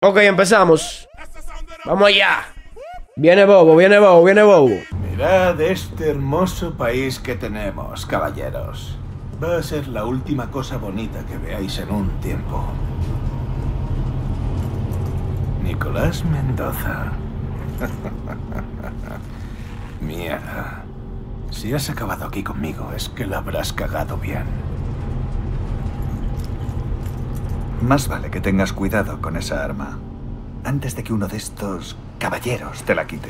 Ok, empezamos. Vamos allá. Viene Bobo, viene Bobo, viene Bobo. Mirad este hermoso país que tenemos, caballeros. Va a ser la última cosa bonita que veáis en un tiempo. Nicolás Mendoza. Mierda. Si has acabado aquí conmigo, es que la habrás cagado bien. Más vale que tengas cuidado con esa arma, antes de que uno de estos caballeros te la quite.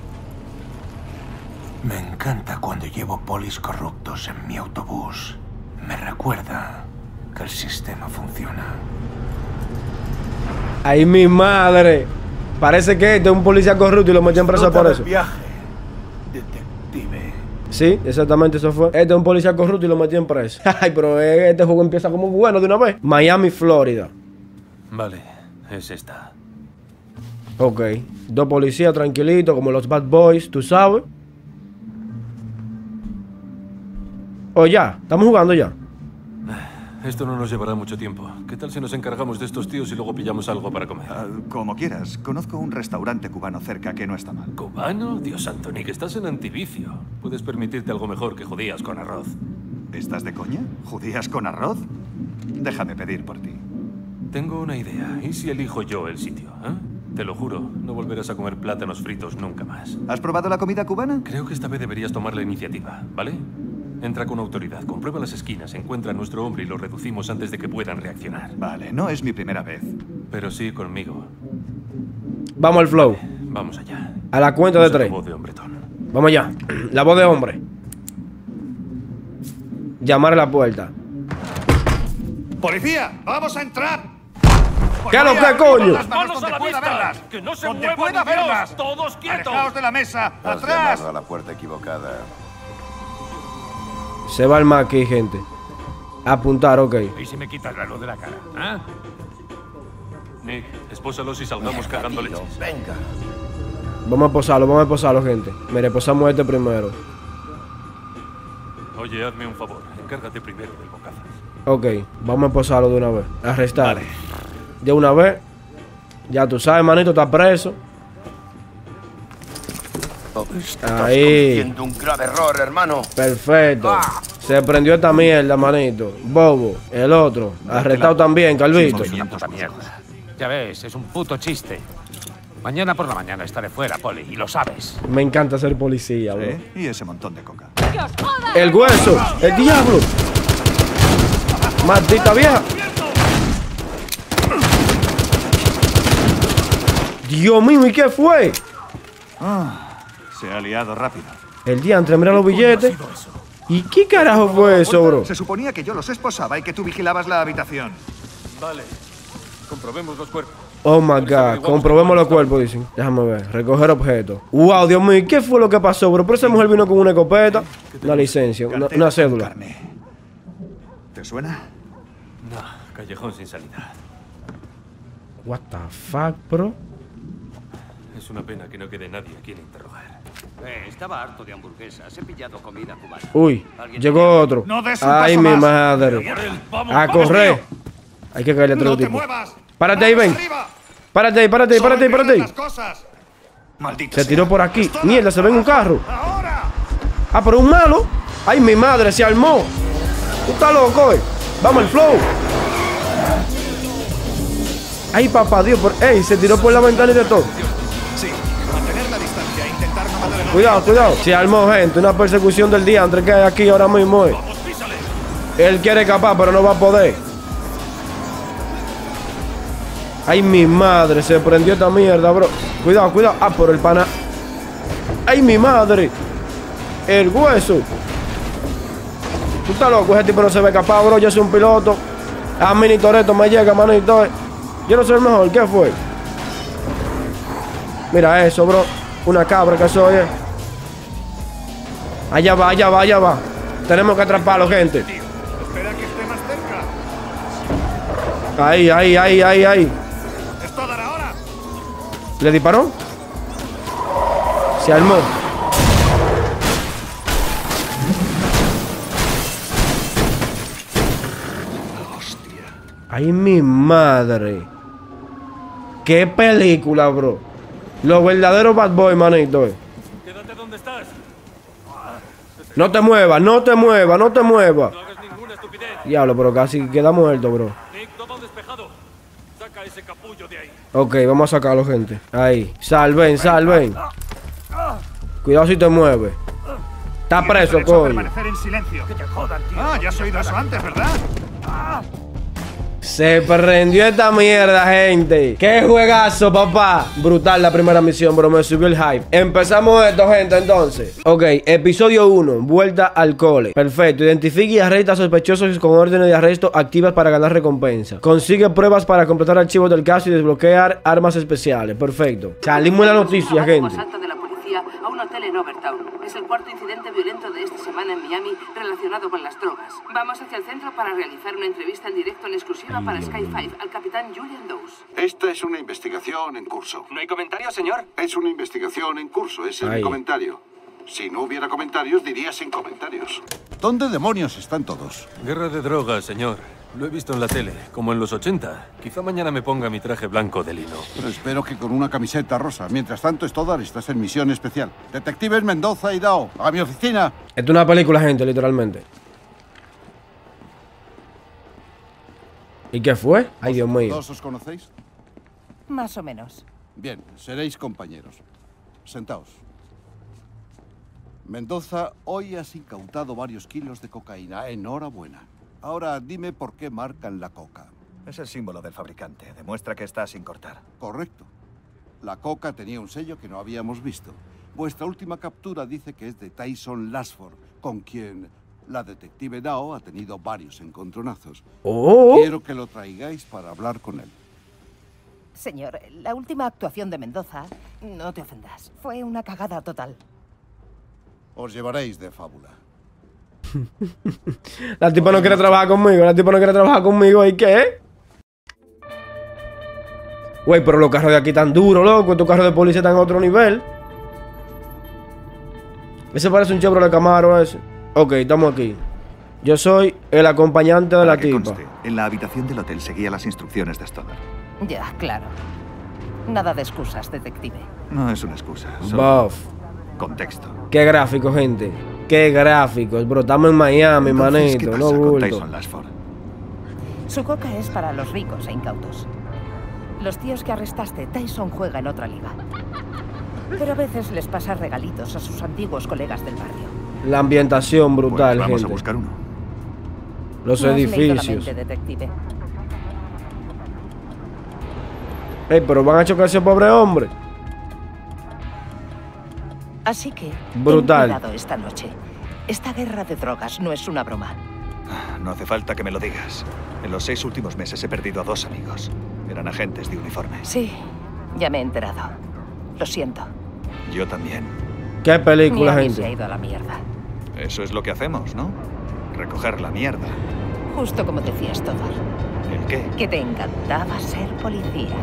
Me encanta cuando llevo polis corruptos en mi autobús. Me recuerda que el sistema funciona. ¡Ay, mi madre! Parece que este es un policía corrupto y lo metieron preso por eso. Viaje, detective. Sí, exactamente eso fue. Este es un policía corrupto y lo metieron preso. Ay, pero este juego empieza como bueno de una vez. Miami, Florida. Vale, es esta. Ok. Dos policías tranquilitos, como los Bad Boys, tú sabes. O ya, estamos jugando ya. Esto no nos llevará mucho tiempo. ¿Qué tal si nos encargamos de estos tíos y luego pillamos algo para comer? Como quieras. Conozco un restaurante cubano cerca que no está mal. ¿Cubano? Dios santo, Nick, estás en antivicio. Puedes permitirte algo mejor que judías con arroz. ¿Estás de coña? ¿Judías con arroz? Déjame pedir por ti. Tengo una idea. ¿Y si elijo yo el sitio? Te lo juro, no volverás a comer plátanos fritos nunca más. ¿Has probado la comida cubana? Creo que esta vez deberías tomar la iniciativa, ¿vale? Entra con autoridad, comprueba las esquinas, encuentra a nuestro hombre y lo reducimos antes de que puedan reaccionar. Vale, no es mi primera vez. Pero sí conmigo. Vamos al flow. Vamos allá. A la cuenta de Usa tres. tu voz de hombretón. Vamos allá. La voz de hombre. Llamar a la puerta. ¡Policía! ¡Vamos a entrar! ¿Qué es lo que, coño? Las manos donde pueda verlas. ¡Que no se ¡Donde muevan, pueda Dios! verlas! ¡Todos quietos! ¡Alejaos de la mesa! Has ¡Atrás! llamado a la puerta equivocada. Se va el más aquí, gente. Apuntar, ok. ¿Y si me quitas la luz de la cara? ¿Ah? Nick, espósalos y salgamos cagando leches. Venga. Vamos a posarlo, gente. Mire, posamos este primero. Oye, hazme un favor. Encárgate primero del bocazas. Ok, vamos a posarlo de una vez. Arrestar. Vale. De una vez. Ya tú sabes, manito, está preso. Estás Ahí. cometiendo un grave error, hermano. Perfecto. Se prendió esta mierda, manito. Bobo, el otro. Arrestado también, Calvito. Sin movimientos. Ya ves, es un puto chiste. Mañana por la mañana estaré fuera, Poli, y lo sabes. Me encanta ser policía, bro. ¿Sí? Y ese montón de coca. El hueso, el diablo. Maldita vieja. Dios mío, ¿y qué fue? Se ha liado rápido. El diantre, mira los billetes. ¿Y qué carajo fue eso, bro? Se suponía que yo los esposaba y que tú vigilabas la habitación. Vale. Comprobemos los cuerpos. Oh my god, comprobemos los cuerpos, dicen. Déjame ver, recoger objetos. Wow, Dios mío, ¿qué fue lo que pasó, bro? Pero esa mujer vino con una escopeta, una licencia, una cédula. Carne. ¿Te suena? No, callejón sin salida. What the fuck, bro? Es una pena que no quede nadie a quien interrogar. Estaba harto de hamburguesas. He pillado comida cubana. Uy, llegó otro. No des un Ay, paso mi más. madre. A correr. Hay que caerle a otro ¡No te tipo. muevas! Párate ahí, ven. ¡Arriba! Párate ahí, párate ahí, párate ahí, párate ahí. Las cosas. Maldita Se tiró sea. por aquí. ¡Es toda! Mierda, se ve en un carro. ¡Ahora! Ah, pero un malo. Ay, mi madre, se armó. Tú estás loco, Vamos, el flow. Ay, papá Dios. Ey, se tiró por la ventana y de todo. Sí, mantener la distancia, intentar no matar a Cuidado, cuidado. Se armó, gente. Una persecución del diantre que hay aquí ahora mismo. Él quiere escapar, pero no va a poder. Ay, mi madre. Se prendió esta mierda, bro. Cuidado, cuidado. Ah, por el pana. Ay, mi madre. El hueso. Tú estás loco. Ese tipo no se ve escapar, bro. Yo soy un piloto. A mí ni Toretto me llega, manito. Yo no soy el mejor. ¿Qué fue? Mira eso, bro. Una cabra que soy, Allá va, allá va, allá va. Tenemos que atraparlo, gente. Espera que esté más cerca. Ahí, ahí, ahí, ahí, ahí. Esto dará ahora. ¿Le disparó? Se armó. Ay, mi madre. Qué película, bro. Los verdaderos bad boy, manito. Quédate donde estás. No te muevas, no te muevas, no te muevas. No hagas ninguna estupidez. Diablo, pero casi queda muerto, bro. Nick, todo despejado. Saca ese capullo de ahí. Ok, vamos a sacarlo, gente. Ahí. Salven, salven. Cuidado si te mueves. Está preso, coño. Permanecer en silencio. Que te jodan, tío. Ah, ya has oído eso antes, ¿verdad? Se prendió esta mierda, gente. ¡Qué juegazo, papá! Brutal la primera misión, bro. Me subió el hype. Empezamos esto, gente, entonces. Ok, episodio 1. Vuelta al cole. Perfecto. Identifica y arresta a sospechosos con órdenes de arresto activas para ganar recompensa. Consigue pruebas para completar archivos del caso y desbloquear armas especiales. Perfecto. Salimos en la noticia, gente. Asalto de la policía a un hotel en Overtown. Es el cuarto incidente violento de esta semana en Miami relacionado con las drogas. Vamos hacia el centro para realizar una entrevista en directo en exclusiva para Sky 5 al capitán Julian Dawes. Esta es una investigación en curso. ¿No hay comentarios, señor? Es una investigación en curso, ese es mi comentario. Si no hubiera comentarios, diría sin comentarios. ¿Dónde demonios están todos? Guerra de drogas, señor. Lo he visto en la tele, como en los 80. Quizá mañana me ponga mi traje blanco de lino. Pero espero que con una camiseta rosa. Mientras tanto, Stoddard, estás en misión especial. Detectives Mendoza y Dao, a mi oficina. Esto es una película, gente, literalmente. ¿Y qué fue? Ay, Dios mío. ¿Todos os conocéis? Más o menos. Bien, seréis compañeros. Sentaos. Mendoza, hoy has incautado varios kilos de cocaína. Enhorabuena. Ahora dime por qué marcan la coca. Es el símbolo del fabricante. Demuestra que está sin cortar. Correcto. La coca tenía un sello que no habíamos visto. Vuestra última captura dice que es de Tyson Lasford, con quien la detective Dao ha tenido varios encontronazos. Oh. Quiero que lo traigáis para hablar con él. Señor, la última actuación de Mendoza, no te ofendas, fue una cagada total. Os llevaréis de fábula. La tipa no quiere trabajar conmigo. La tipa no quiere trabajar conmigo. ¿Y qué? Güey, pero los carros de aquí están duros, loco. Estos carros de policía están a otro nivel. Ese parece un Chevrolet Camaro ese. Ok, estamos aquí. Yo soy el acompañante de la tipa. Conste, en la habitación del hotel seguía las instrucciones de Stoddard. Ya, claro. Nada de excusas, detective. No es una excusa. Solo Buff. contexto. Qué gráfico, gente. Qué gráficos, bro. Estamos en Miami, Entonces, ¿qué manito. pasa No con bulto. Tyson Lasford? Su coca es para los ricos e incautos. Los tíos que arrestaste, Tyson juega en otra liga. Pero a veces les pasa regalitos a sus antiguos colegas del barrio. La ambientación brutal, Pues vamos gente. a buscar uno. Los No has leído la edificios. mente, detective. Ey, pero van a chocar a ese pobre hombre. Así que, Brutal. ten cuidado esta noche. Esta guerra de drogas no es una broma. No hace falta que me lo digas. En los 6 últimos meses he perdido a 2 amigos. Eran agentes de uniforme. Sí, ya me he enterado. Lo siento. Yo también. Qué película, Miami se ha gente. ido a la mierda. Eso es lo que hacemos, ¿no? Recoger la mierda. Justo como decías, Stoddard. ¿El qué? Que te encantaba ser policía.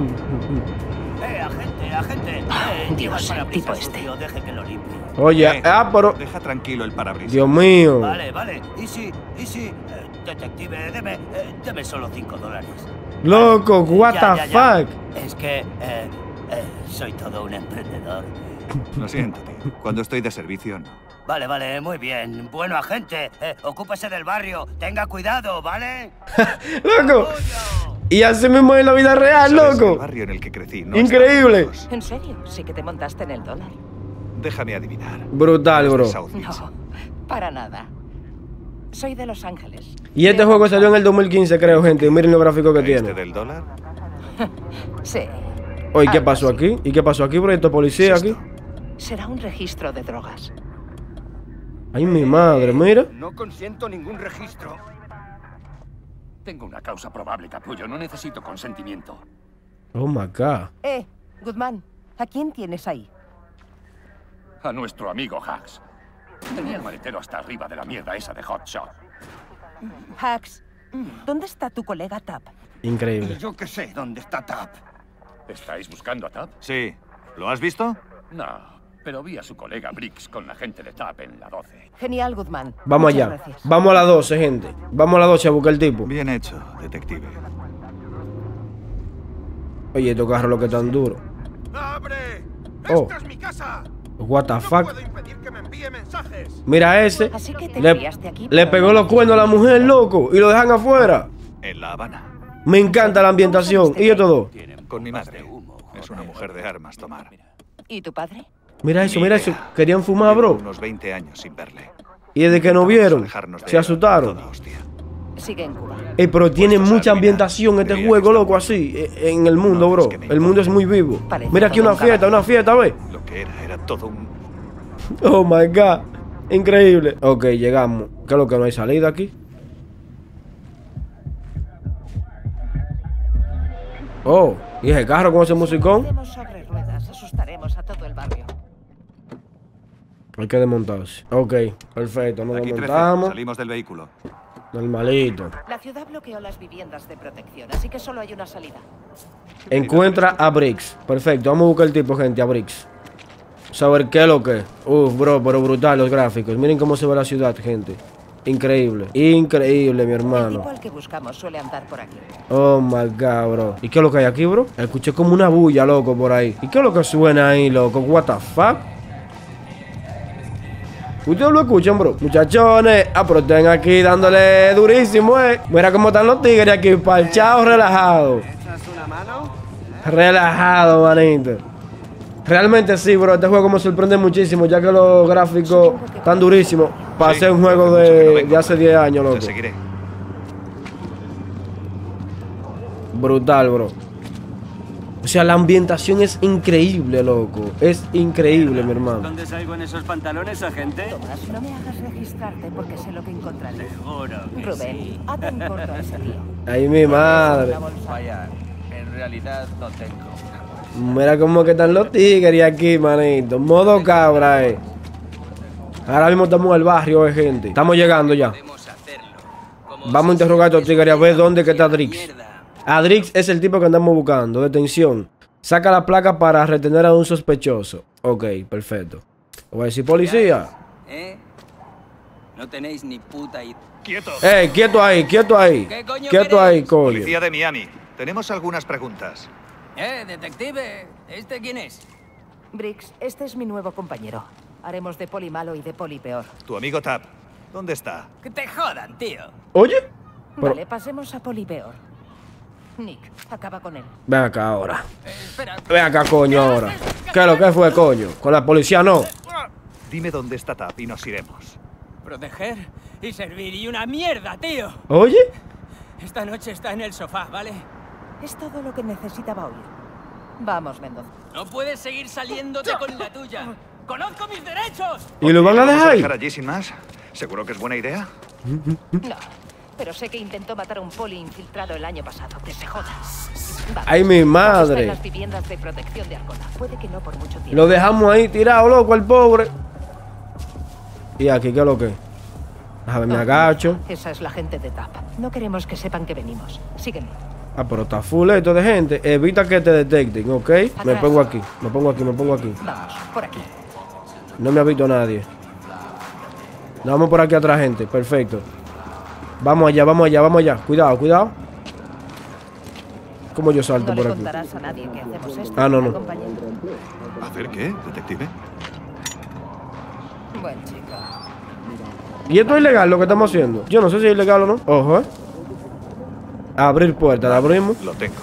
Agente! Dios, el tipo este. Deje que lo limpie. Oye, pero... Deja tranquilo el parabrisas. Dios mío. Vale. ¿Y si, detective, deme solo $5. Loco, what Ya. the fuck. Es que soy todo un emprendedor. Lo siento, tío. Cuando estoy de servicio, no. Vale, muy bien. Bueno, agente, ocúpese del barrio. Tenga cuidado, ¿vale? Loco. Y así mismo en la vida real, ¿Sabes? El loco. barrio en el que crecí no Increíble. está lejos. ¿En serio? Sí que te montaste en el dólar. Déjame adivinar. Brutal, bro. Desde South Beach. No, para nada. Soy de Los Ángeles. Y este juego salió en el 2015, creo, gente. Y miren los gráficos que ¿Este tiene. del dólar? Sí. Oye, ¿qué Algo pasó así. aquí? ¿Y qué pasó aquí, bro? ¿Esto policía ¿Es aquí? esto? Será un registro de drogas. Ay, mi madre, mira. No consiento ningún registro. Tengo una causa probable, capullo. No necesito consentimiento. Oh my God. Goodman, ¿a quién tienes ahí? A nuestro amigo Hacks. Tenía el maletero hasta arriba de la mierda esa de Hot Shot. Hacks, ¿dónde está tu colega Tap? Increíble. Yo qué sé dónde está Tap. ¿Estáis buscando a Tap? Sí. ¿Lo has visto? No, pero vi a su colega Briggs con la gente de Tap en la 12. Genial, Goodman. Vamos Muchas allá. gracias. Vamos a las 12, gente. Vamos a las 12 a buscar el tipo. Bien hecho, detective. Oye, estos carros lo que están duros. ¡Abre! Oh. ¡Esta es mi casa! What the fuck? No puedo impedir que me envíe mensajes. Mira ese. Así que te Le criaste aquí, le pero pegó no los cuernos a la mujer, loco. Y lo dejan afuera. En La Habana. Me encanta la ambientación. ¿Y esto todo? Con mi madre. Es una mujer de armas, tomar. ¿Y tu padre? Mira eso, mira eso. Querían fumar, bro. Unos 20 años sin verle. Y desde que no vieron, Alejarnos de se él, asustaron. toda hostia. Sigue en Cuba. Pero tiene Pues, mucha mira, ambientación este diría juego, que loco, está así. En el mundo, No, bro. es que me El mundo es importa. muy vivo. Parece Mira aquí todo una un caballo. fiesta, ¿ves? Lo que era todo un... Oh my god. Increíble. Ok, llegamos. ¿Qué es lo que no hay salida aquí? Oh, ¿y ese carro con ese musicón? Hacemos sobre ruedas, asustaremos a todo el barrio. Hay que desmontarse. Ok, perfecto. Nos Aquí 13, desmontamos. salimos del vehículo. Normalito. La ciudad bloqueó las viviendas de protección, así que solo hay una salida. Encuentra a Briggs. Perfecto, vamos a buscar el tipo, gente, a Briggs. Saber qué es lo que es. Uf, bro, pero brutal los gráficos. Miren cómo se ve la ciudad, gente. Increíble. Increíble, mi El hermano. tipo al que buscamos suele andar por aquí. Oh my god, bro. ¿Y qué es lo que hay aquí, bro? Escuché como una bulla, loco, por ahí. ¿Y qué es lo que suena ahí, loco? What the fuck? Ustedes lo escuchan, bro. Muchachones, pero estén aquí dándole durísimo, Mira cómo están los tigres aquí, parchados, relajados. ¿Echas una mano? Relajado, manito. Realmente sí, bro. Este juego me sorprende muchísimo, ya que los gráficos están durísimos. Para Sí, ser un juego hace mucho que no de vengo, hace 10 años, Te loco. seguiré. Brutal, bro. O sea, la ambientación es increíble, loco. Es increíble, mi hermano. ¿Dónde salgo en esos pantalones, agente? Tomás, no me hagas registrarte porque sé lo que encontraré. Seguro que Rubén, sí. ate en corto a ese tío. Ay, mi madre. La bolsa. Vaya, en realidad no tengo. Mira cómo que están los tigres aquí, manito. Modo cabra, Ahora mismo estamos en el barrio, gente. Estamos llegando ya. Vamos a interrogar a estos tigres a ver dónde que está Drix. Drix es el tipo que andamos buscando. Detención. Saca la placa para retener a un sospechoso. Ok, perfecto. Voy a decir policía. No tenéis ni puta idea. ¡Quieto! Quieto ahí, quieto ahí. ¿Qué coño Quieto ahí, queréis? coño. Policía de Miami. Tenemos algunas preguntas. Detective, ¿este quién es? Briggs, este es mi nuevo compañero. Haremos de poli malo y de poli peor. Tu amigo Tap. ¿Dónde está? Que te jodan, tío. Oye. Pero, Vale, pasemos a poli peor. Nick, acaba con él. ven acá ahora. Espera. Ven acá, coño, ahora. ¿Qué es lo que fue, coño? Con la policía no. Dime dónde está Tap y nos iremos. Proteger y servir y una mierda, tío. Oye. Esta noche está en el sofá, ¿vale? Es todo lo que necesitaba oír. Vamos, Mendoza. No puedes seguir saliéndote con la tuya. ¡Conozco mis derechos! ¿Y lo van a ¿Vamos dejar ahí? dejar allí sin más? ¿Seguro que es buena idea? No, pero sé que intentó matar a un poli infiltrado el año pasado. Que se joda. Vamos, Ay, mi Está madre. en las viviendas de protección de Arcona. Puede que no por mucho tiempo. Lo dejamos ahí tirado, loco, el pobre. ¿Y aquí qué es lo que? Déjame, me agacho. Esa es la gente de TAP. No queremos que sepan que venimos. Sígueme. Pero está full esto de gente. Evita que te detecten, ¿ok? Me Atrás. pongo aquí, me pongo aquí, me pongo aquí. Vamos, por aquí. No me ha visto nadie. Nos vamos por aquí atrás, gente. Perfecto. Vamos allá, vamos allá, vamos allá. Cuidado, cuidado. ¿Cómo yo salto No le por aquí? contarás a nadie que hacemos esto. Ah, no, no. compañero. ¿Hacer qué, detective? Buen chico. ¿Y esto es ilegal lo que estamos haciendo? Yo no sé si es ilegal o no. Ojo, Abrir puerta, la abrimos. Lo tengo.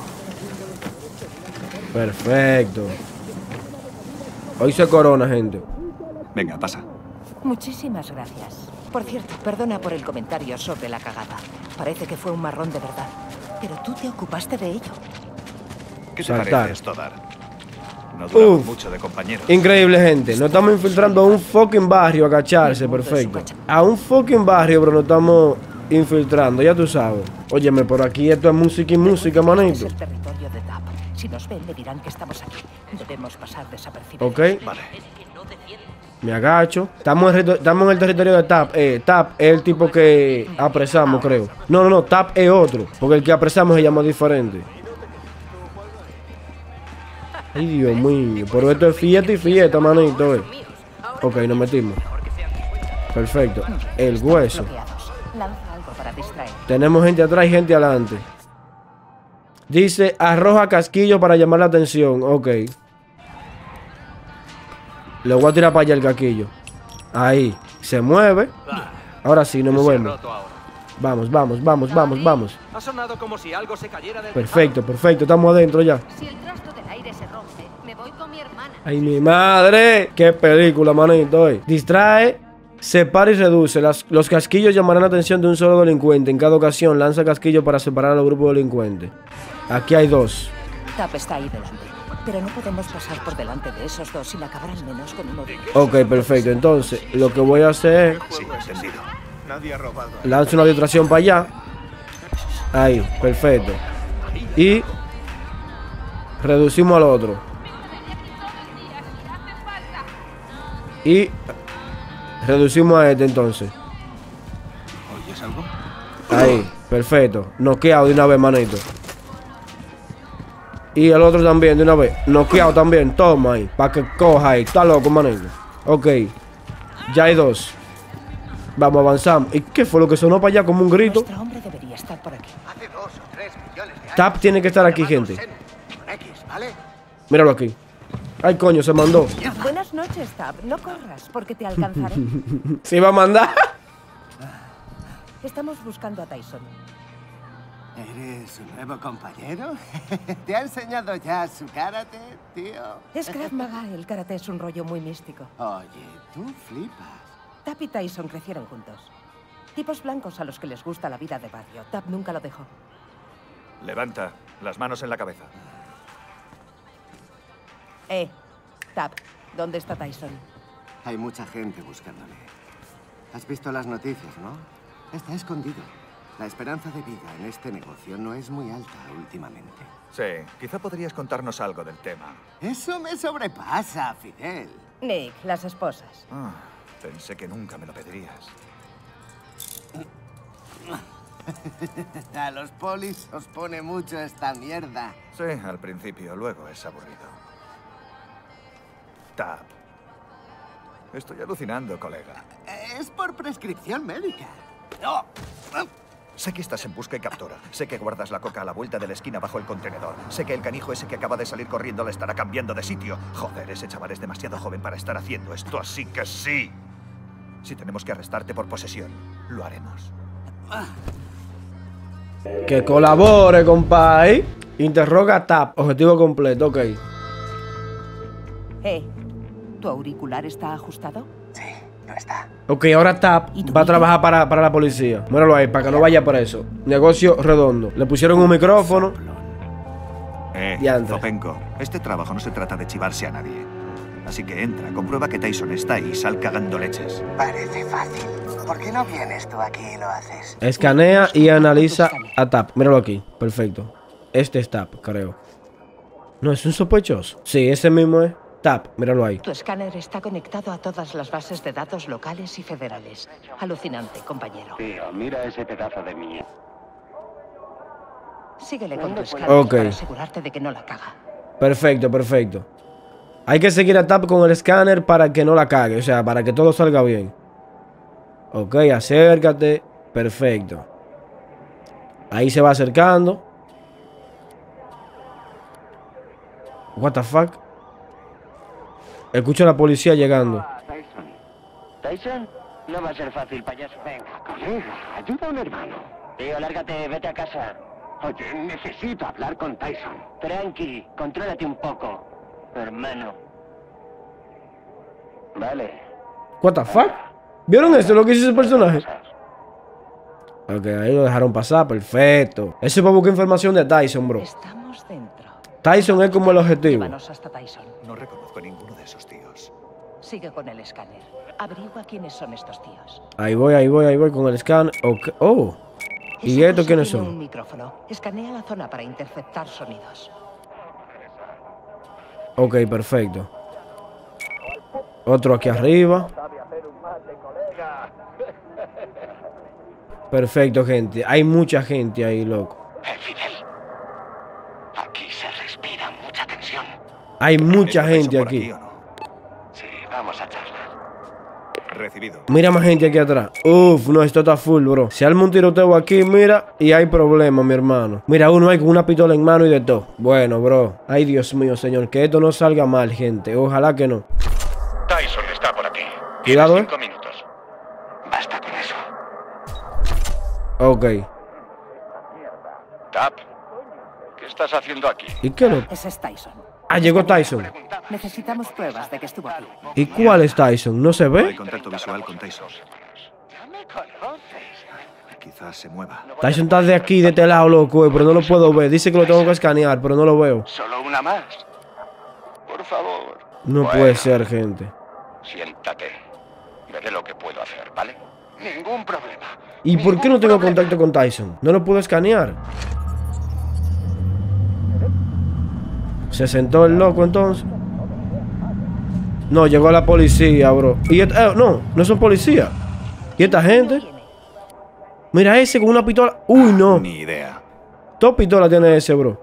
Perfecto. Hoy se corona, gente. Venga, pasa. Muchísimas gracias. Por cierto, perdona por el comentario sobre la cagada. Parece que fue un marrón de verdad. Pero tú te ocupaste de ello. ¿Qué te Saltar. parece esto, Dar? No duramos Uf. mucho de compañeros. Increíble, gente. Nos estamos infiltrando a un fucking barrio a cacharse. Perfecto. A un fucking barrio, pero nos estamos infiltrando, ya tú sabes. Óyeme, por aquí esto es música y música, Este manito. es el territorio de TAP. Si nos ven, le dirán que estamos aquí. Debemos pasar desapercibidos. Ok. Vale. Me agacho. Estamos en el territorio de TAP. TAP es el tipo que apresamos, creo. No. TAP es otro. Porque el que apresamos se llama diferente. Ay, Dios mío. Pero esto es fiesta y fiesta, manito. Ok, nos metimos. Perfecto. El Estamos hueso. bloqueados. Lanza algo para distraer. Tenemos gente atrás y gente adelante. Dice, arroja casquillo para llamar la atención. Ok. Le voy a tirar para allá el casquillo. Ahí. Se mueve. Ahora sí, nos movemos. Vamos, vamos, vamos, vamos, vamos. Ha sonado como si algo se cayera del Perfecto, perfecto. Estamos adentro ya. Si el trasto del aire se rompe, me voy con mi hermana. ¡Ay, mi madre! ¡Qué película, manito! Distrae, separa y reduce. Los casquillos llamarán la atención de un solo delincuente. En cada ocasión, lanza casquillo para separar a los grupos delincuentes. Aquí hay dos. Tap está ahí delante. Pero no podemos pasar por delante de esos dos sin acabar al menos con uno de ellos. Ok, perfecto. Entonces, lo que voy a hacer es... Sí, entendido. Nadie ha robado. Lanzo una distracción para allá. Ahí, perfecto. Y... reducimos al otro. Y... reducimos a este entonces. ¿Oyes algo? Ahí, perfecto. Noqueado de una vez, manito. Y el otro también, de una vez. Noqueado también. Toma ahí. Para que coja ahí. Está loco, manito. Ok. Ya hay dos. Vamos, avanzamos. ¿Y qué fue lo que sonó para allá como un grito? Nuestro hombre debería estar por aquí. Hace 2 o 3 millones de años. Tap tiene que estar aquí, gente. Con X, ¿vale? Míralo aquí. Ay, coño, se mandó. Buenas noches, Tap. No corras, porque te alcanzaré. Se iba a mandar. Estamos buscando a Tyson. ¿Eres su nuevo compañero? ¿Te ha enseñado ya su karate, tío? Es Krav Maga. El karate es un rollo muy místico. Oye, tú flipas. Tap y Tyson crecieron juntos. Tipos blancos a los que les gusta la vida de barrio. Tap nunca lo dejó. Levanta las manos en la cabeza. Tap, ¿dónde está Tyson? Hay mucha gente buscándole. Has visto las noticias, ¿no? Está escondido. La esperanza de vida en este negocio no es muy alta últimamente. Sí, quizá podrías contarnos algo del tema. Eso me sobrepasa, Fidel. Nick, las esposas. Pensé que nunca me lo pedirías. A los polis os pone mucho esta mierda. Sí, al principio, luego es aburrido. Tap. Estoy alucinando, colega. Es por prescripción médica. ¡No! Sé que estás en busca y captura. Sé que guardas la coca a la vuelta de la esquina bajo el contenedor. Sé que el canijo ese que acaba de salir corriendo la estará cambiando de sitio. Joder, ese chaval es demasiado joven para estar haciendo esto, así que sí. Si tenemos que arrestarte por posesión, lo haremos. Que colabore, compay. Interroga a Tap. Objetivo completo, ok. ¿Tu auricular está ajustado? Sí, no está. Ok, ahora Tap va a trabajar para la policía. Míralo ahí, para que no vaya preso. Negocio redondo. Le pusieron un micrófono. Zopenko, este trabajo no se trata de chivarse a nadie. Así que entra, comprueba que Tyson está ahí y sal cagando leches. Parece fácil. ¿Por qué no vienes tú aquí y lo haces? Escanea y analiza a Tap. Míralo aquí. Perfecto. Este es Tap, creo. No, es un sospechoso. Sí, ese mismo es Tap. Míralo ahí. Tu escáner está conectado a todas las bases de datos locales y federales. Alucinante, compañero. Tío, mira ese pedazo de mía. Síguele con tu escáner para asegurarte de que no la caga. Perfecto, perfecto. Hay que seguir a Tap con el escáner para que no la cague. O sea, para que todo salga bien. Ok, acércate. Perfecto. Ahí se va acercando. What the fuck. Escucho a la policía llegando. ¿Tyson? No va a ser fácil, payaso. Venga, colega, ayuda a un hermano. Tío, lárgate, vete a casa. Oye, necesito hablar con Tyson. Tranqui, contrólate un poco, hermano. Vale. What the fuck. ¿Vieron esto? Lo que hizo ese personaje. Ok, ahí lo dejaron pasar. Perfecto. Eso es para buscar información de Tyson, bro. Estamos dentro. Tyson es como el objetivo. Llévanos hasta Tyson. No reconozco a ninguno de esos tíos. Sigue con el escáner. Averigua quiénes son estos tíos. Ahí voy, ahí voy, ahí voy con el scan. Okay. Oh. ¿Y estos quiénes son? Un micrófono. Escanea la zona para interceptar sonidos. Ok, perfecto. Otro aquí arriba. Perfecto, gente. Hay mucha gente ahí, loco. Fidel. Aquí se respira mucha tensión. Hay mucha gente aquí. Sí, vamos a charlar. Recibido. Mira más gente aquí atrás. Uf, no, esto está full, bro. Se arma un tiroteo aquí, mira, y hay problemas, mi hermano. Mira, uno hay con una pistola en mano y de todo. Bueno, bro. Ay, Dios mío, señor. Que esto no salga mal, gente. Ojalá que no. Tyson está por aquí. Cuidado, 5 minutos. Basta con eso. Ok. Tap, ¿qué estás haciendo aquí? ¿Y qué lo? Ese es Tyson. Ah, llegó Tyson. Necesitamos pruebas de que estuvo aquí. ¿Y cuál es Tyson? ¿No se No hay ve? contacto visual con Tyson. Quizás se mueva. Tyson está de aquí, de este lado, loco, pero no lo puedo ver. Dice que lo tengo que escanear, pero no lo veo. Solo una más. Por favor. No puede ser, gente. Siéntate. Veré lo que puedo hacer, ¿vale? Ningún problema. ¿Y por qué no tengo contacto con Tyson? No lo puedo escanear. ¿Se sentó el loco entonces? No, llegó la policía, bro. Y no son policías. ¿Y esta gente? Mira ese con una pistola. Uy, no. Ni idea. Dos pistolas tiene ese, bro.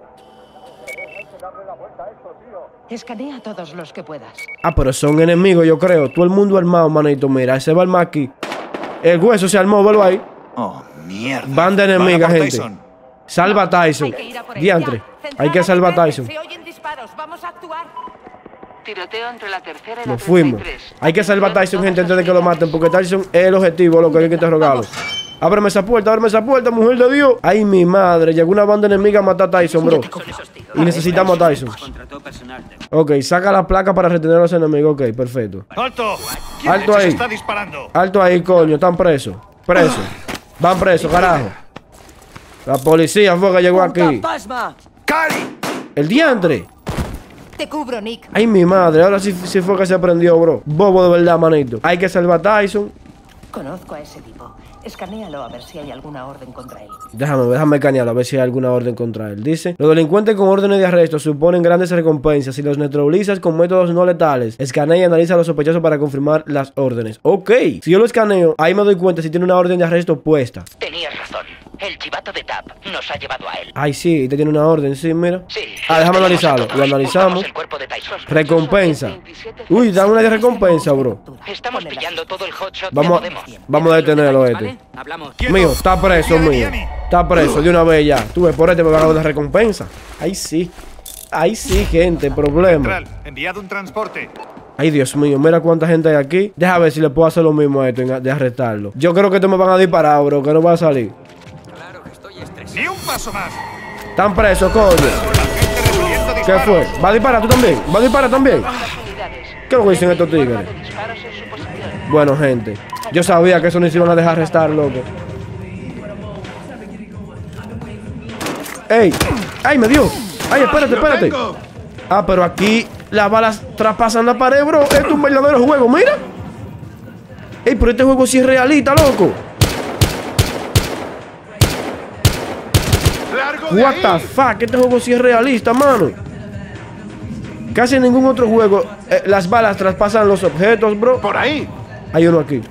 Escanea a todos los que puedas. Ah, pero son enemigos, yo creo. Todo el mundo armado, manito. Mira, ese va armado aquí. El hueso se armó, velo ahí. Oh, mierda. Banda enemiga, gente. Tyson. Salva a Tyson. Diantre. Hay que salvar a Tyson. Se oyen disparos. Vamos a actuar. Tiroteo entre la tercera y la Nos fuimos. 33. Hay que salvar a Tyson, gente, antes de que lo maten. Porque Tyson es el objetivo, lo que hay que interrogarlo. Ábreme esa puerta, mujer de Dios. Ay, mi madre. Llegó una banda enemiga a matar a Tyson, bro. Y necesitamos a Tyson. Ok, saca la placa para retener a los enemigos. Ok, perfecto. ¡Alto! Alto ahí. Está disparando. Alto ahí, coño. Están presos. Presos. Van presos, carajo. La policía fue que llegó aquí. ¡Cari! El diantre. Te cubro, Nick. Ay, mi madre. Ahora sí fue que se prendió, bro. Bobo de verdad, manito. Hay que salvar a Tyson. Conozco a ese tipo. Escanéalo a ver si hay alguna orden contra él. Déjame escanearlo a ver si hay alguna orden contra él. Dice: los delincuentes con órdenes de arresto suponen grandes recompensas si los neutralizas con métodos no letales. Escanea y analiza a los sospechosos para confirmar las órdenes. Ok. Si yo lo escaneo, ahí me doy cuenta si tiene una orden de arresto puesta. Tenías razón. El chivato de Tap nos ha llevado a él. Ay, sí, te tiene una orden, sí, mira. Sí. Déjame analizarlo. Lo analizamos. El cuerpo de Tyson. Recompensa. Uy, dan una de recompensa, bro. Estamos pillando todo el hotshot Vamos a detenerlo, este. Hablamos. Mío, está preso, mío. Está preso de una vez ya. Tú ves, por este me van a dar de recompensa. Ahí sí. Ahí sí, gente, problema. Enviado un transporte. Ay, Dios mío, mira cuánta gente hay aquí. Deja ver si le puedo hacer lo mismo a esto, de arrestarlo. Yo creo que esto me van a disparar, bro, que no va a salir. Ni un paso más. Están presos, coño. ¿Qué fue? ¿Va a disparar tú también? ¿Va a disparar también? ¿Qué es lo que dicen estos tigres? Bueno, gente, yo sabía que eso no se iban a dejar arrestar, loco. ¡Ey! ¡Ay, me dio! ¡Ay, espérate! Ah, pero aquí las balas traspasan la pared, bro. Esto es un verdadero juego, mira. ¡Ey, pero este juego sí es realista, loco! What the fuck, este juego sí es realista, mano. Casi en ningún otro juego las balas traspasan los objetos, bro. Por ahí. Hay uno aquí.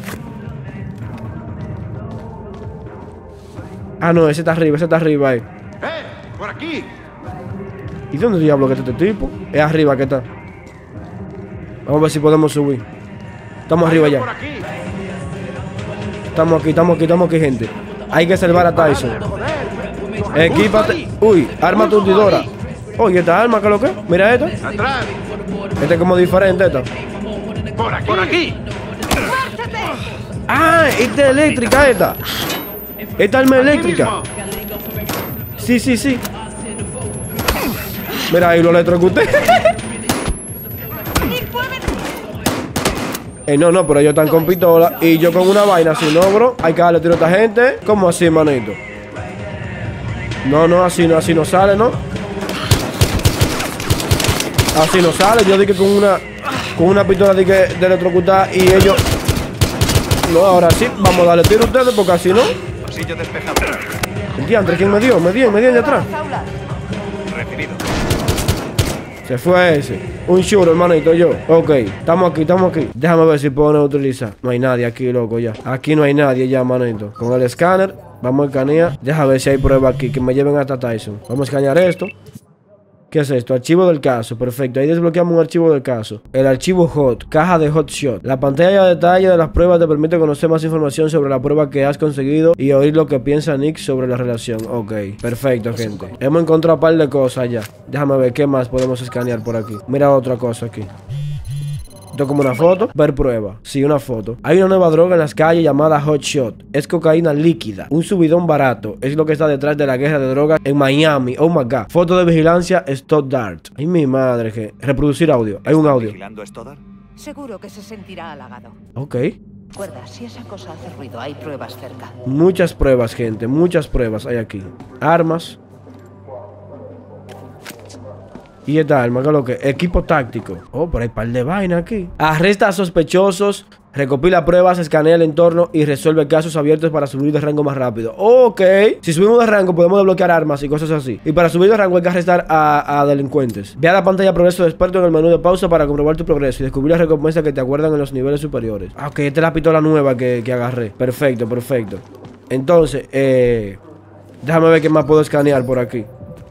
Ah, no, ese está arriba ahí. Por aquí. ¿Y dónde diablo que está este tipo? Es arriba que está. Vamos a ver si podemos subir. Estamos arriba ya. Estamos aquí, gente. Hay que salvar a Tyson. Equípate. Uy, arma aturdidora. Oye, esta arma, ¿qué es lo que? Mira esta. Atrás. Esta es como diferente, esta. Por aquí. Ah, esta es eléctrica, esta. Esta arma eléctrica. Sí. Mira, ahí lo electrocuté. No, pero ellos están con pistola y yo con una vaina así, ¿no, bro? Hay que darle tiro a esta gente. ¿Cómo así, manito? No, así no sale, ¿no? Así no sale. Yo dije con una pistola de electrocutar y ellos... No, ahora sí. Vamos a darle tiro a ustedes porque así no. Pasillo despejado. El diantre, ¿quién me dio? Me dio de atrás. Recibido. Se fue ese. Un shooter, hermanito, yo. Ok, estamos aquí. Déjame ver si puedo neutralizar. No hay nadie aquí, loco, ya. Aquí no hay nadie ya, manito. Con el escáner, vamos a escanear. Déjame ver si hay prueba aquí que me lleven hasta Tyson. Vamos a escanear esto. ¿Qué es esto? Archivo del caso. Perfecto. Ahí desbloqueamos un archivo del caso. El archivo HOT. Caja de HotShot. La pantalla de detalle de las pruebas te permite conocer más información sobre la prueba que has conseguido y oír lo que piensa Nick sobre la relación. Ok. Perfecto, gente. Hemos encontrado un par de cosas ya. Déjame ver qué más podemos escanear por aquí. Mira otra cosa aquí. Esto como una foto. Ver prueba. Sí, una foto. Hay una nueva droga en las calles llamada HotShot. Es cocaína líquida. Un subidón barato. Es lo que está detrás de la guerra de drogas en Miami. Oh my god. Foto de vigilancia Stoddard. Ay, mi madre. Que reproducir audio. Hay un audio. ¿Vigilando Stoddard? Seguro que se sentirá halagado. Ok. Recuerda, si esa cosa hace ruido, hay pruebas cerca. Muchas pruebas, gente. Muchas pruebas hay aquí. Armas. Y esta arma, ¿qué es lo que? Equipo táctico. Oh, pero hay un par de vainas aquí. Arresta a sospechosos, recopila pruebas, escanea el entorno y resuelve casos abiertos para subir de rango más rápido. Ok. Si subimos de rango podemos desbloquear armas y cosas así. Y para subir de rango hay que arrestar a delincuentes. Ve a la pantalla progreso de experto en el menú de pausa para comprobar tu progreso y descubrir las recompensas que te aguardan en los niveles superiores. Ah, ok, esta es la pistola nueva que agarré. Perfecto, perfecto. Entonces, déjame ver qué más puedo escanear por aquí.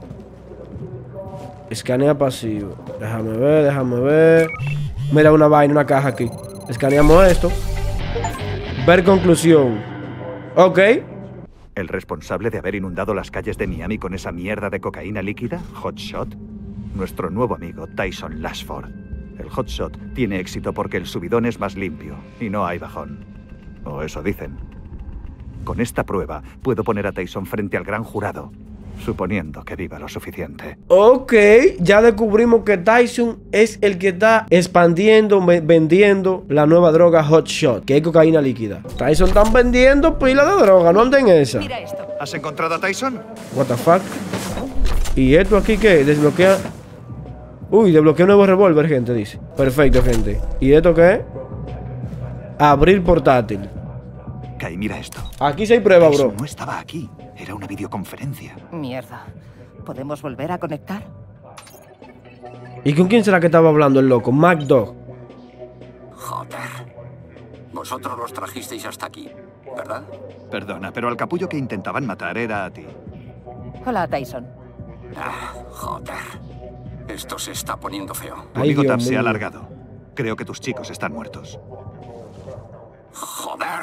Escanea pasivo. Déjame ver. Mira una vaina, una caja aquí. Escaneamos esto. Ver conclusión. Ok. ¿El responsable de haber inundado las calles de Miami con esa mierda de cocaína líquida? ¿HotShot? Nuestro nuevo amigo, Tyson Lashford. El HotShot tiene éxito porque el subidón es más limpio y no hay bajón. O eso dicen. Con esta prueba puedo poner a Tyson frente al gran jurado. Suponiendo que viva lo suficiente. Ok, ya descubrimos que Tyson es el que está expandiendo, vendiendo la nueva droga HotShot, que es cocaína líquida. Tyson están vendiendo pila de droga, no anden en esa. Mira esto. ¿Has encontrado a Tyson? What the fuck. ¿Y esto aquí qué? Desbloquea. Uy, desbloquea un nuevo revólver, gente, dice. Perfecto, gente. ¿Y esto qué es? Abrir portátil. Kai, mira esto. Aquí sí hay prueba, bro. No estaba aquí. Era una videoconferencia. Mierda. ¿Podemos volver a conectar? ¿Y con quién será que estaba hablando el loco? MacDog. Joder. Vosotros los trajisteis hasta aquí, ¿verdad? Perdona, pero al capullo que intentaban matar era a ti. Hola, Tyson. Ah, joder. Esto se está poniendo feo. Tu amigo Tab se ha alargado. Creo que tus chicos están muertos. Joder.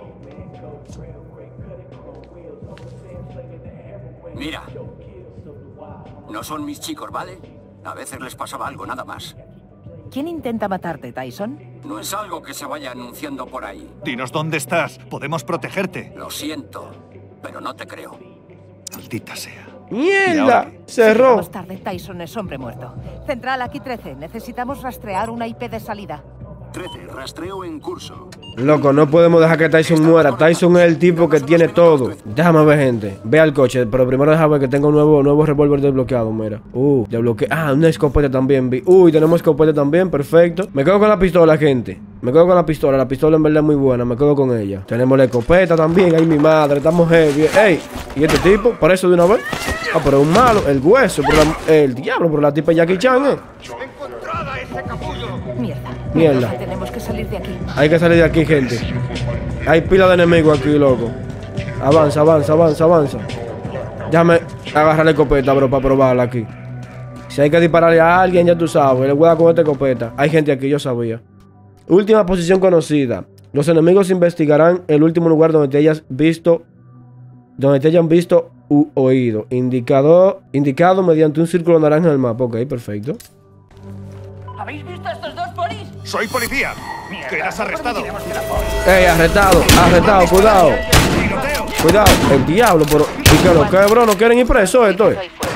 Mira. No son mis chicos, ¿vale? A veces les pasaba algo, nada más. ¿Quién intenta matarte, Tyson? No es algo que se vaya anunciando por ahí. Dinos dónde estás. Podemos protegerte. Lo siento, pero no te creo. Maldita sea. ¡Mierda! Cerró. Más tarde, Tyson es hombre muerto. Central, aquí 13. Necesitamos rastrear una IP de salida. 13, rastreo en curso. Loco, no podemos dejar que Tyson muera. Tyson es el tipo que tiene todo. Déjame ver, gente. Ve al coche, pero primero déjame ver que tengo un nuevo revólver desbloqueado, mira. Desbloqueé. Ah, una escopeta también vi. Uy, tenemos escopeta también, perfecto. Me quedo con la pistola, gente. Me quedo con la pistola en verdad es muy buena. Me quedo con ella. Tenemos la escopeta también. Ay, mi madre, estamos heavy. Ey, ¿y este tipo? ¿Por eso de una vez? Ah, pero es un malo. El hueso, el diablo, por la tipa Jackie Chan, ¡Encontrada ese capullo! Mierda. Tenemos que salir de aquí. Hay que salir de aquí, gente. Hay pila de enemigos aquí, loco. Avanza, avanza, avanza, avanza. Déjame agarrar la escopeta, bro, para probarla aquí. Si hay que dispararle a alguien, ya tú sabes. Le voy a dar con esta escopeta. Hay gente aquí, yo sabía. Última posición conocida. Los enemigos investigarán el último lugar donde te hayas visto. Donde te hayan visto u oído. Indicado mediante un círculo naranja en el mapa. Ok, perfecto. ¿Habéis visto a estos dos polis? ¡Soy policía! ¡Quedas arrestado! ¡Ey, arrestado! ¡Arrestado! ¡Cuidado! ¡Cuidado! ¡El diablo! Pero, ¿y qué lo que, bro? ¿No quieren ir presos esto?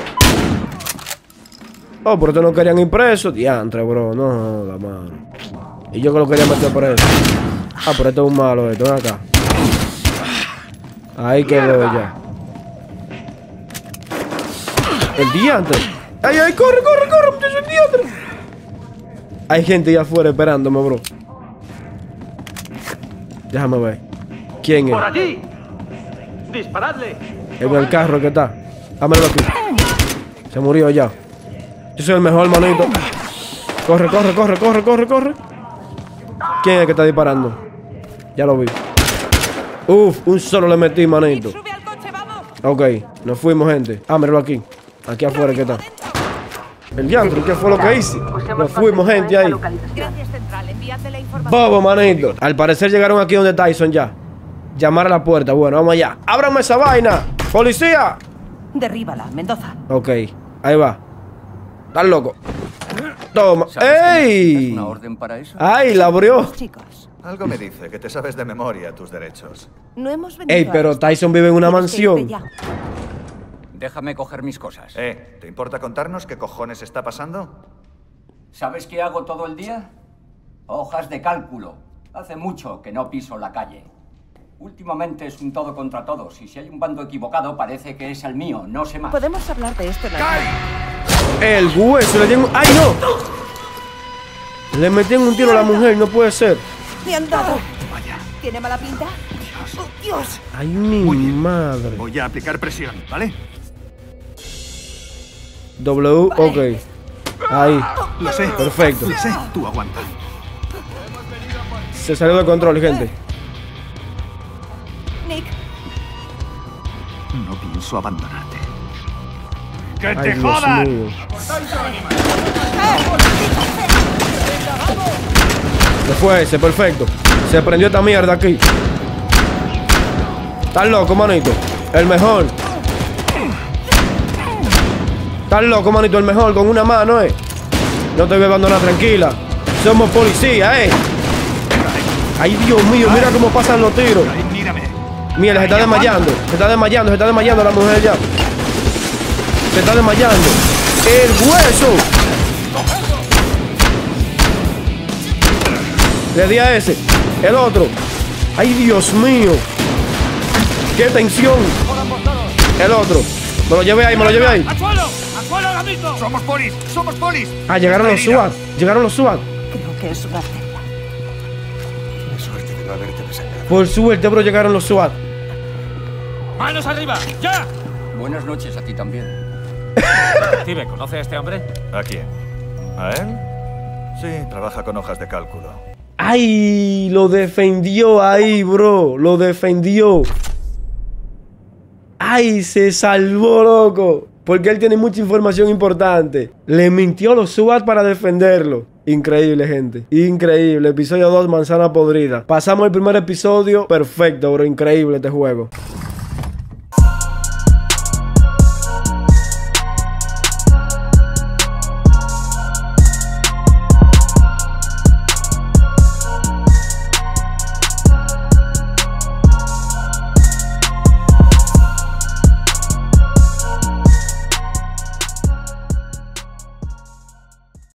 Oh, pero ustedes no querían ir presos. Diantre, bro. No, la mano. Y yo que lo quería meter preso. Ah, pero esto es un malo esto. Ven acá. Ahí quedó ya. El diantre. ¡Ay, ay! ¡Corre, corre, corre! ¡Muchacho, el diantre! Hay gente allá afuera esperándome, bro. Déjame ver. ¿Quién es? ¡Por allí! ¡Disparadle! En el carro que está. Dámelo aquí. Se murió ya. Yo soy el mejor, manito. Corre, corre, corre, corre, corre, corre. ¿Quién es el que está disparando? Ya lo vi. Uf, un solo le metí, manito. Ok, nos fuimos, gente. Míralo aquí. Aquí afuera que está. El diantro, ¿qué fue lo que hice? Nos fuimos, gente, ahí. Gracias, Central. Envíate la información. Bobo, manito. Al parecer llegaron aquí donde Tyson ya. Llamar a la puerta. Bueno, vamos allá. ¡Ábrame esa vaina! ¡Policía! Derríbala, Mendoza. Ok, ahí va. Estás loco. Toma. ¡Ey! ¿Una orden para eso? ¡Ay, la abrió! Chicos, Algo me dice que te sabes de memoria tus derechos. no hemos venido Ey, pero Tyson vive en una mansión. Déjame coger mis cosas. ¿Te importa contarnos qué cojones está pasando? ¿Sabes qué hago todo el día? Hojas de cálculo. Hace mucho que no piso la calle. Últimamente es un todo contra todos, y si hay un bando equivocado parece que es el mío, no sé más. Podemos hablar de esto en la... El hueso le dieron... ¡Ay, no! Le metieron un tiro a la mujer, no puede ser. ¡Me han dado! ¿Tiene mala pinta? ¡Oh, Dios! ¡Ay, mi madre! Voy a aplicar presión, ¿vale? W, ok. Ahí. Lo sé. Perfecto. Lo sé. Tú aguanta. Se salió de control, gente. Nick. No pienso abandonarte. ¡Que Ay, te Dios jodan! mío. Se fue ese, perfecto. Se prendió esta mierda aquí. Estás loco, manito. El mejor. Estás loco, manito. El mejor con una mano, No te voy a abandonar, tranquila. Somos policía, Ay, Dios mío, mira cómo pasan los tiros. Mira, se está desmayando. Se está desmayando la mujer ya. Se está desmayando. ¡El hueso! Le di a ese. El otro. ¡Ay, Dios mío! ¡Qué tensión! El otro. Me lo llevé ahí, me lo llevé ahí. ¡Al suelo! ¡Al suelo ahora mismo! ¡Somos polis! ¡Somos polis! Ah, llegaron los SWAT. Llegaron los SWAT. Creo que es una arteria. Qué suerte de no haberte desangrado. Por suerte, bro, llegaron los SWAT. ¡Manos arriba! ¡Ya! Buenas noches a ti también. Detective, ¿conoce a este hombre? ¿A quién? ¿A él? Sí, trabaja con hojas de cálculo. ¡Ay! Lo defendió ahí, bro. Lo defendió. ¡Ay! Se salvó, loco. Porque él tiene mucha información importante. Le mintió a los SWAT para defenderlo. Increíble, gente. Increíble. Episodio 2, manzana podrida. Pasamos el primer episodio. Perfecto, bro. Increíble este juego.